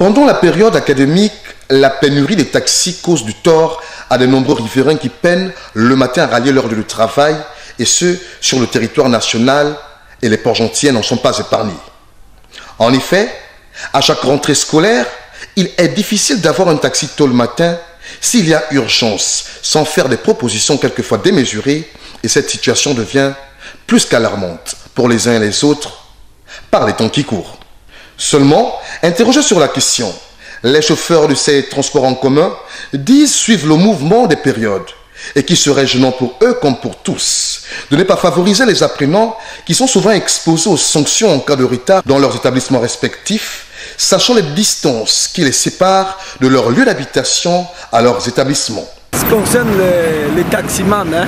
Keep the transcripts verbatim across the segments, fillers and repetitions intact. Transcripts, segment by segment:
Pendant la période académique, la pénurie des taxis cause du tort à de nombreux riverains qui peinent le matin à rallier l'heure du travail, et ce, sur le territoire national, et les Port-Gentiens n'en sont pas épargnés. En effet, à chaque rentrée scolaire, il est difficile d'avoir un taxi tôt le matin s'il y a urgence, sans faire des propositions quelquefois démesurées, et cette situation devient plus qu'alarmante pour les uns et les autres par les temps qui courent. Seulement, interrogés sur la question, les chauffeurs de ces transports en commun disent suivre le mouvement des périodes et qu'il serait gênant pour eux comme pour tous de ne pas favoriser les apprenants qui sont souvent exposés aux sanctions en cas de retard dans leurs établissements respectifs, sachant les distances qui les séparent de leur lieu d'habitation à leurs établissements. Ce qui concerne les, les taximans, hein,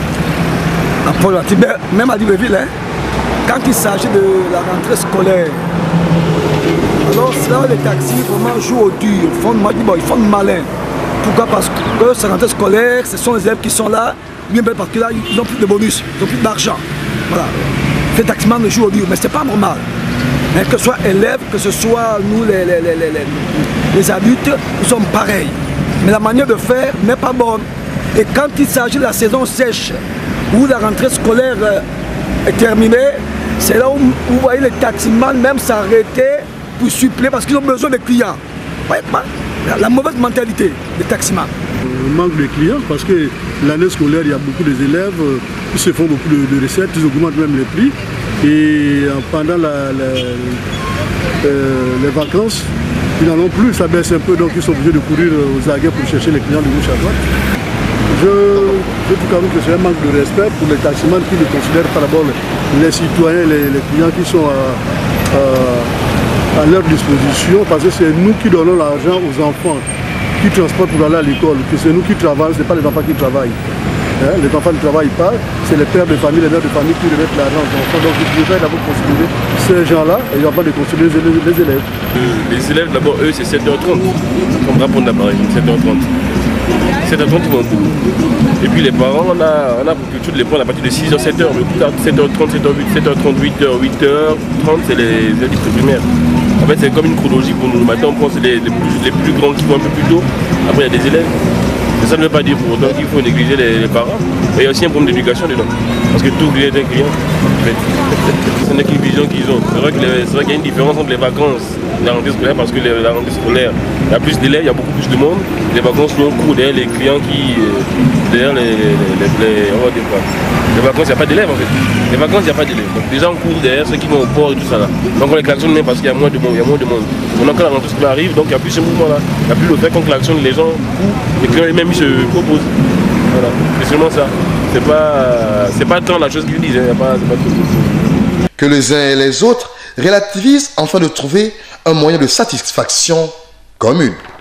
même à Libreville, hein, quand il s'agit de la rentrée scolaire, alors c'est là où les taxis vraiment jouent au dur, ils font, moi, bon, ils font malin. Pourquoi? Parce que cette rentrée scolaire, ce sont les élèves qui sont là, bien parce que là, ils n'ont plus de bonus, ils n'ont plus d'argent. Voilà. Les taximans ne jouent au dur, mais ce n'est pas normal. Mais que ce soit élèves, que ce soit nous les, les, les, les, les adultes, nous sommes pareils. Mais la manière de faire n'est pas bonne. Et quand il s'agit de la saison sèche, où la rentrée scolaire est terminée, c'est là où vous voyez les taximans même s'arrêter pour suppléer parce qu'ils ont besoin de clients. La, la mauvaise mentalité des taximans. On manque de clients parce que l'année scolaire, il y a beaucoup d'élèves qui se font beaucoup de, de recettes, ils augmentent même les prix. Et pendant la, la, euh, les vacances, ils n'en ont plus, ça baisse un peu, donc ils sont obligés de courir aux aguets pour chercher les clients de gauche à droite. Je, je trouve quand même que c'est un manque de respect pour les taximans qui ne considèrent pas d'abord les citoyens, les, les clients qui sont à, à, à leur disposition, parce que c'est nous qui donnons l'argent aux enfants qui transportent pour aller à l'école, que c'est nous qui travaillons, ce n'est pas les enfants qui travaillent. Hein, les enfants ne travaillent pas, c'est les pères de famille, les mères de famille qui remettent l'argent aux enfants. Donc il faudrait d'abord considérer ces gens-là et avant de considérer les, les élèves. Euh, les élèves, d'abord, eux, c'est sept heures trente. Comme rapport d'appareil, sept heures trente. sept heures trente, ils vont au boulot. Et puis les parents, on a, on a pour que tous les points à partir de six heures, sept heures. sept heures trente, sept heures huit, sept heures trente, huit heures, huit heures trente, c'est les élèves primaires. En fait, c'est comme une chronologie pour nous. Le matin, on pense les, les, plus, les plus grands qui vont un peu plus tôt. Après, il y a des élèves. Mais ça ne veut pas dire pour autant qu'il faut négliger les, les parents. Et il y a aussi un problème d'éducation dedans. Parce que tout client est un client. En fait. Ce n'est qu'une vision qu'ils ont. C'est vrai qu'il y a une différence entre les vacances et la rentrée scolaire parce que les, la rentrée scolaire, il y a plus d'élèves, il y a beaucoup plus de monde. Les vacances sont court derrière les clients qui. Derrière les. les, les, on va dire quoi. Les vacances, il n'y a pas d'élèves en fait. Les vacances, il n'y a pas d'élèves. Donc les gens courent derrière ceux qui vont au port et tout ça là. Donc on les klaxonne même parce qu'il y a moins de monde. Il y a moins de monde. Donc quand la rentrée scolaire arrive, donc il n'y a plus ce mouvement là. Il n'y a plus le fait qu'on klaxonne, les gens courent, les clients eux-mêmes ils se proposent. Voilà. C'est seulement ça. C'est pas, c'est pas tant la chose qu'ils disent. Hein. Pas, c'est pas tout. Que les uns et les autres relativisent afin de trouver un moyen de satisfaction commune.